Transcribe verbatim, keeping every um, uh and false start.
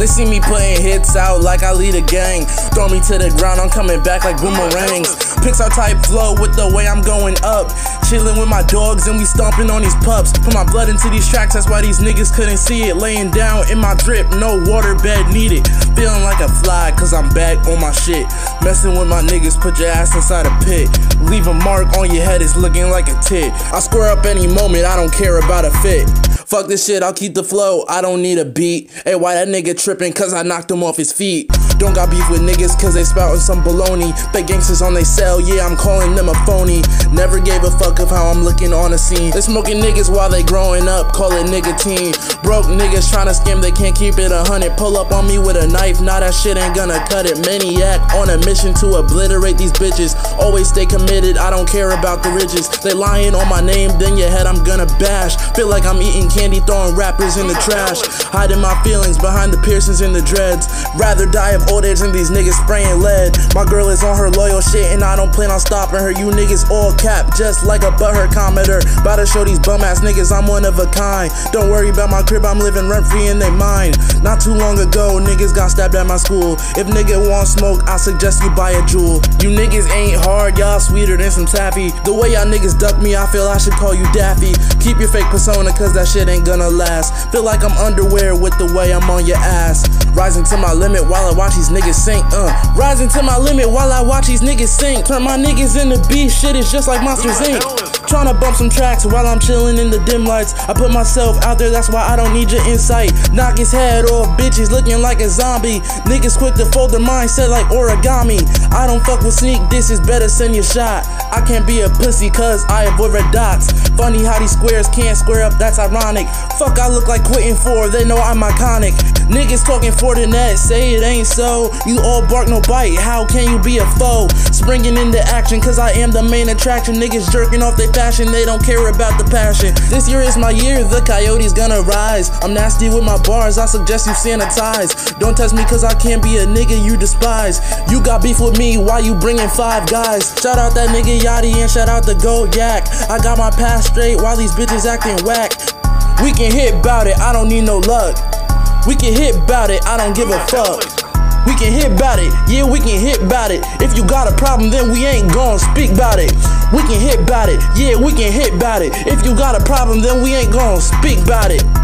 They see me putting hits out like I lead a gang. Throw me to the ground, I'm coming back like boomerangs. Pixar type flow with the way I'm going up. Chillin' with my dogs and we stomping on these pups. Put my blood into these tracks, that's why these niggas couldn't see it. Laying down in my drip, no water bed needed. Feeling like a fly cause I'm back on my shit. Messing with my niggas, put your ass inside a pit. Leave a mark on your head, it's looking like a tit. I square up any moment, I don't care about a fit. Fuck this shit, I'll keep the flow, I don't need a beat. Hey, why that nigga trippin'? Cause I knocked him off his feet. Don't got beef with niggas cause they spoutin' some baloney. Fake gangsters on they cell, yeah, I'm calling them a phony. Never gave a fuck of how I'm looking on the scene. They smoking niggas while they growing up, call it nicotine. Broke niggas tryna scam, they can't keep it a hundred. Pull up on me with a knife, nah, that shit ain't gonna cut it. Maniac on a mission to obliterate these bitches. Always stay committed, I don't care about the riches. They lying on my name, then your head I'm gonna bash. Feel like I'm eating candy, throwing rappers in the trash. Hiding my feelings behind the piercings and the dreads. Rather die of old age than these niggas spraying lead. My girl is on her loyal shit and I don't plan on stopping her. You niggas all cap, just like a butthurt commenter. About to show these bum ass niggas I'm one of a kind. Don't worry about my crib, I'm living rent free in they mind. Not too long ago, niggas got stabbed at my school. If nigga want smoke, I suggest you buy a jewel. You niggas ain't hard, y'all sweeter than some taffy. The way y'all niggas duck me, I feel I should call you Daffy. Keep your fake persona cause that shit ain't gonna last. Feel like I'm underwear with the way I'm on your ass. Rising to my limit while I watch these niggas sink, uh Rising to my limit while I watch these niggas sink. Turn my niggas into beast, shit is just like Monsters Incorporated. Tryna bump some tracks while I'm chillin' in the dim lights. I put myself out there, that's why I don't need your insight. Knock his head off, bitches looking like a zombie. Niggas quick to fold their mindset like origami. I don't fuck with sneak, this is better send your shot. I can't be a pussy cause I avoid red dots. Funny how these squares can't square up, that's ironic. Fuck, I look like quitting for, they know I'm iconic. Niggas talking for the net, say it ain't so. You all bark no bite, how can you be a foe? Springing into action cause I am the main attraction. Niggas jerking off their fashion, they don't care about the passion. This year is my year, the coyote's gonna rise. I'm nasty with my bars, I suggest you sanitize. Don't test me cause I can't be a nigga you despise. You got beef with me, why you bringing five guys? Shout out that nigga Yachty and shout out the Gold Yak. I got my pass straight while these bitches acting whack. We can hit bout it, I don't need no luck. We can hit bout it, I don't give a fuck. We can hit bout it, yeah, we can hit bout it. If you got a problem, then we ain't gon' speak bout it. We can hit bout it, yeah, we can hit bout it. If you got a problem, then we ain't gon' speak bout it.